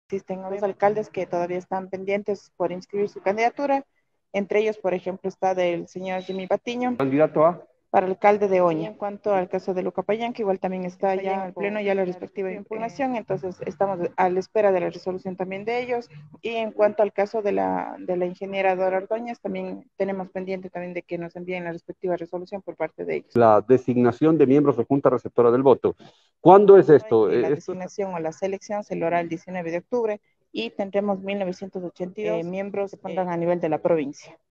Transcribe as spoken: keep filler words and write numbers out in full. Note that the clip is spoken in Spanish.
Existen dos alcaldes que todavía están pendientes por inscribir su candidatura. Entre ellos, por ejemplo, está del señor Jimmy Patiño, Candidato a. para alcalde de Oña. Y en cuanto al caso de Luca Payán, que igual también está ya al pleno, ya la respectiva impugnación, entonces estamos a la espera de la resolución también de ellos. Y en cuanto al caso de la, de la ingeniera Dora Ordóñez, también tenemos pendiente también de que nos envíen la respectiva resolución por parte de ellos. La designación de miembros de Junta Receptora del Voto. ¿Cuándo es esto? Eh, La Eh, Esto es designación o la selección se lo hará el diecinueve de octubre y tendremos mil novecientos ochenta y dos eh, miembros que pondrán a nivel de la provincia.